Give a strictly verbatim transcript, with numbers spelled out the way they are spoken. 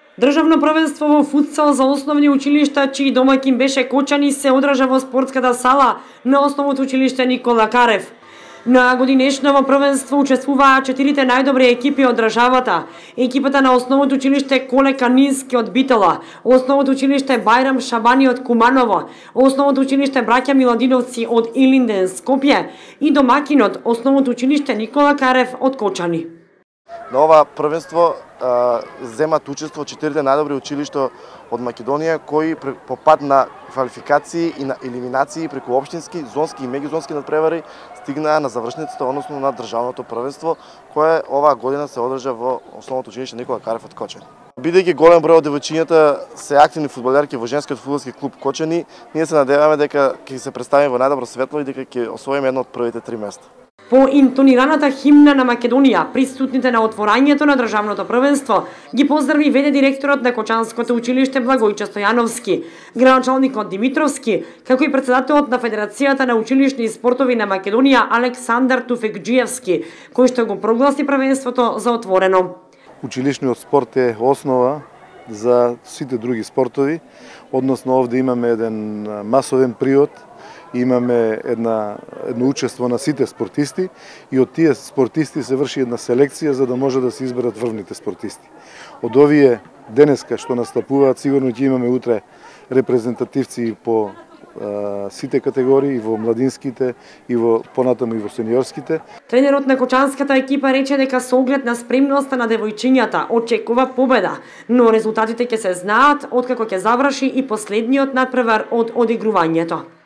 Државно првенство во футсал за основни училишта, чиј домаќин беше Кочани, се одржа во спортската сала на основното училиште Никола Карев. На годинешно првенство учествуваа четирите најдобри екипи од државата. Екипата на основното училиште Коле Канински од Битола, основното училиште Бајрам Шабани од Куманово, основното училиште Браќа Миладиновци од Илинден, Скопје и домакинот основното училиште Никола Карев од Кочани. На ова првенство а, земат учество четирите најдобри училишта од Македонија, кои по пат на квалификации и на елиминации преку општински, зонски и меѓузонски надпревари стигнаа на завршницата, односно на државното првенство, кое оваа година се одржа во основното училиште Никола Карев од Кочани. Бидејќи голем број од девојчињата се активни фудбалерки во женскиот фудбалски клуб Кочани, ние се надеваме дека ќе се представиме во најдобро светло и дека ќе освоиме едно од првите три места. По интонираната химна на Македонија, присутните на отворањето на државното првенство ги поздрави веде директорот на Кочанското училиште Благојче Стојановски, градоначалникот Димитровски, како и претседателот на Федерацијата на училишни спортови на Македонија Александар Туфекџиевски, кој што го прогласи првенството за отворено. Училишниот спорт е основа за сите други спортови, односно овде имаме еден масовен приод, имаме една, едно учество на сите спортисти и од тие спортисти се врши една селекција за да може да се изберат врвните спортисти. Од овие денеска што настапуваат, сигурно ќе имаме утре репрезентативци по а, сите категории, и во младинските, и во понатаму и во сениорските. Тренерот на кочанската екипа рече дека со оглед на спремноста на девојчињата очекува победа, но резултатите ќе се знаат откако ќе заврши и последниот надпревар од одигрувањето.